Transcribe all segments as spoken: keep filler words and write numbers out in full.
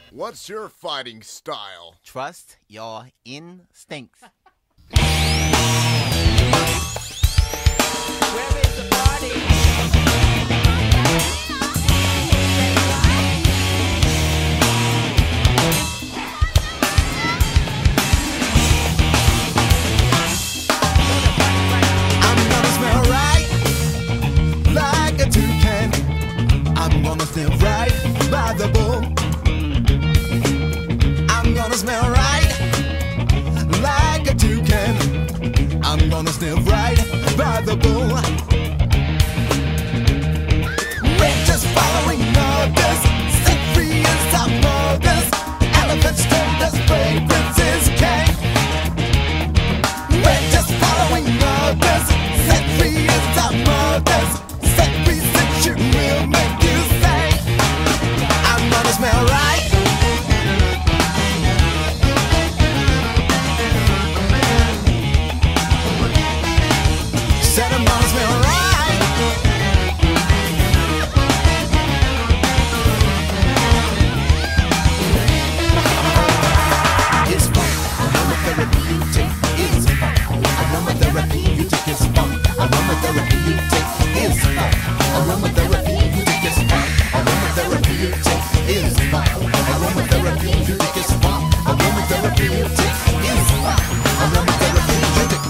What's your fighting style? Trust your instincts. Where is the party? I'm gonna smell right like a toucan. I'm gonna smell right by the bull. I'm gonna smell right like a toucan. I'm gonna sniff right by the bull. We're just following orders, set free as our mothers. Elephants told us fragrances came. We're just following orders, set free as our mothers. Set free since you will make you say, I'm gonna smell right. Said I'm gonna smell right. It's fun. Aromatherapy you take is fun. Aromatherapy you take is fun. Aromatherapy you take is fun. Aromatherapy you take is fun. Aromatherapy you take is fun. Aromatherapy you take is fun. Aromatherapy you take is fun. Aromatherapy you take.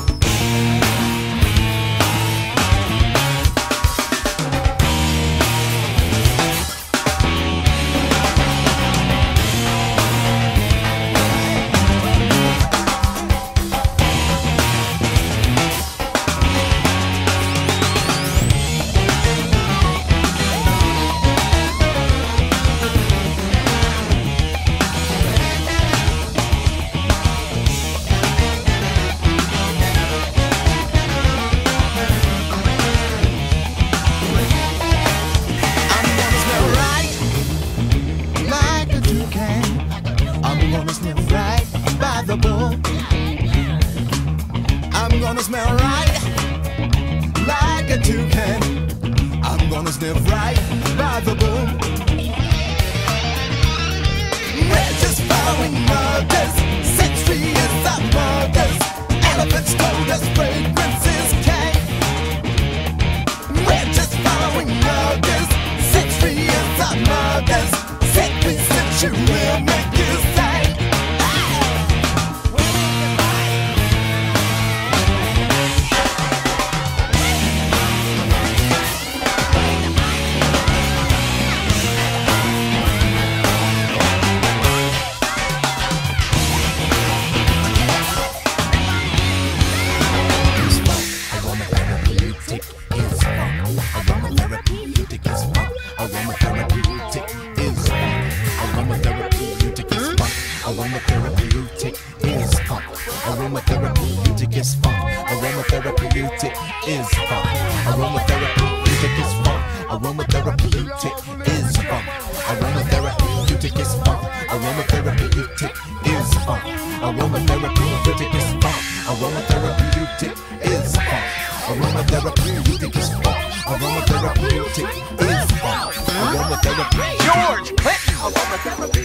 I'm gonna smell right like a toucan. I'm gonna sniff right by the bull. We're just following orders, set free as our mothers. Elephants told us fragrances came. We're just following orders, set free as our mothers. Set free since you will make you say. Aromatherapeutic is fun. Aromatherapeutic is fun. Aromatherapeutic is fun. Aromatherapeutic is fun. Aromatherapeutic is fun. Aromatherapeutic is fun. Aromatherapeutic is fun. Aromatherapeutic is fun. Aromatherapeutic is fun. Aromatherapeutic is fun. Aromatherapeutic. George Clinton. Aromatherapy.